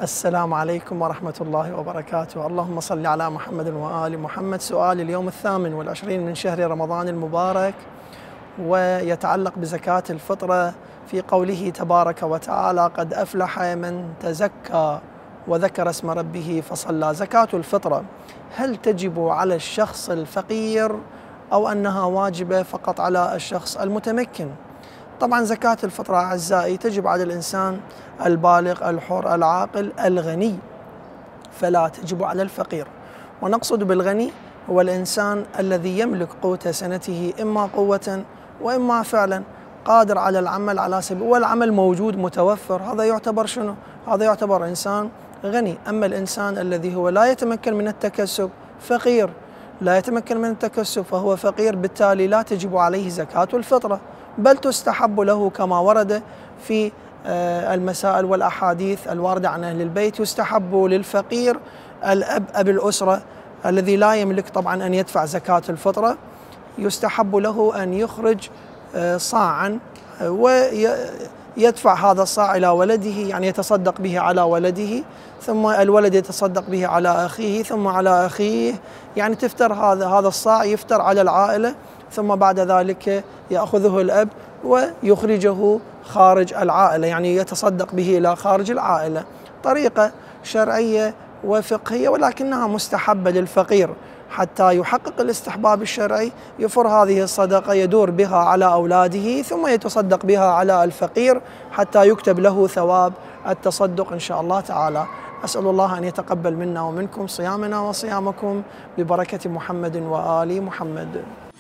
السلام عليكم ورحمة الله وبركاته. اللهم صل على محمد وآل محمد. سؤال اليوم 28 من شهر رمضان المبارك، ويتعلق بزكاة الفطرة في قوله تبارك وتعالى: قد أفلح من تزكى وذكر اسم ربه فصلى. زكاة الفطرة هل تجب على الشخص الفقير أو أنها واجبة فقط على الشخص المتمكن؟ طبعا زكاة الفطرة أعزائي تجب على الإنسان البالغ الحر العاقل الغني، فلا تجب على الفقير. ونقصد بالغني هو الإنسان الذي يملك قوت سنته، إما قوة وإما فعلا قادر على العمل على سبيل، والعمل موجود متوفر، هذا يعتبر شنو؟ هذا يعتبر إنسان غني. أما الإنسان الذي هو لا يتمكن من التكسب فقير، لا يتمكن من التكسب فهو فقير، بالتالي لا تجب عليه زكاة الفطرة، بل تستحب له كما ورد في المسائل والأحاديث الواردة عن أهل البيت. يستحب للفقير الأب أب الأسرة الذي لا يملك طبعا أن يدفع زكاة الفطرة، يستحب له أن يخرج صاعا ويدفع هذا الصاع إلى ولده، يعني يتصدق به على ولده، ثم الولد يتصدق به على أخيه، ثم على أخيه، يعني تفتر هذا الصاع يفتر على العائلة، ثم بعد ذلك يأخذه الأب ويخرجه خارج العائلة، يعني يتصدق به إلى خارج العائلة. طريقة شرعية وفقهية ولكنها مستحبة للفقير، حتى يحقق الاستحباب الشرعي يفر هذه الصدقة يدور بها على أولاده، ثم يتصدق بها على الفقير حتى يكتب له ثواب التصدق إن شاء الله تعالى. أسأل الله أن يتقبل منا ومنكم صيامنا وصيامكم ببركة محمد وآل محمد.